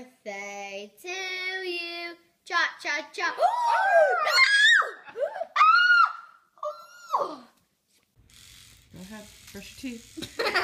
birthday to you. Cha cha cha. Oh, no! Oh! Go ahead, brush your teeth.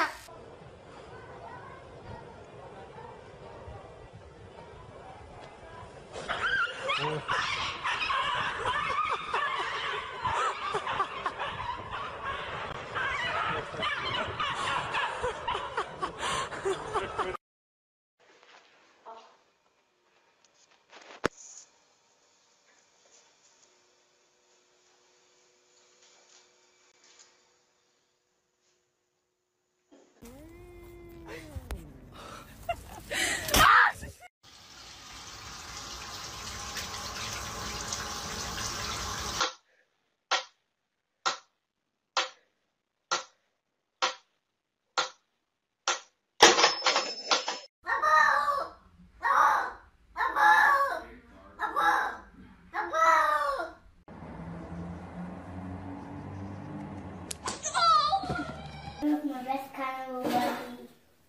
My best kind of lucky.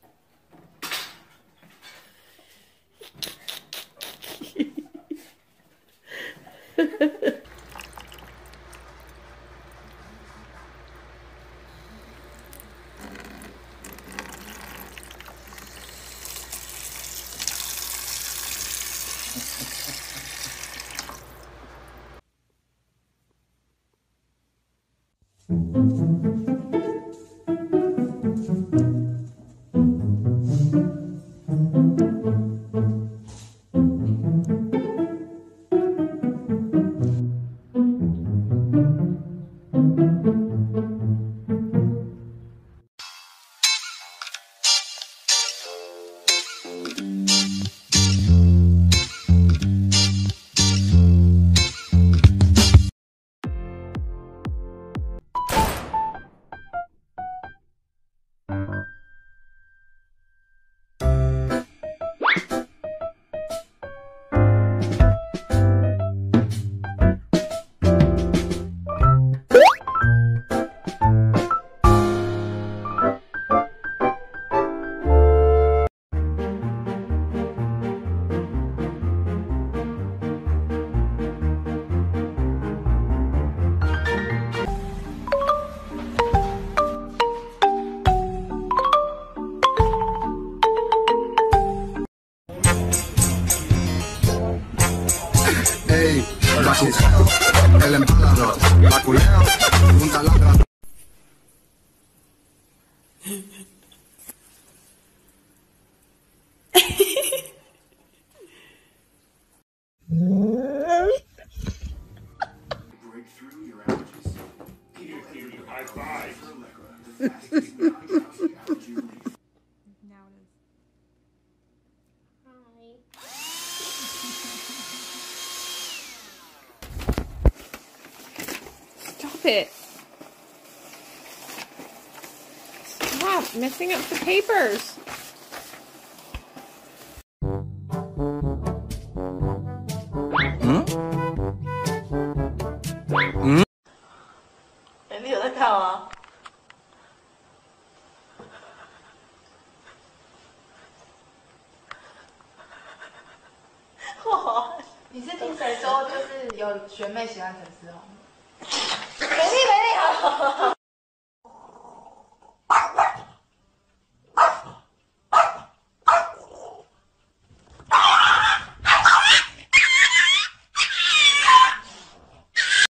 Ey, el emperador, la culea, un taladro. Break through your allergies. High five. Now it is. Stop it. Stop messing up the papers. 你有在看吗？哇！你是听谁说就是有学妹喜欢陈思宏？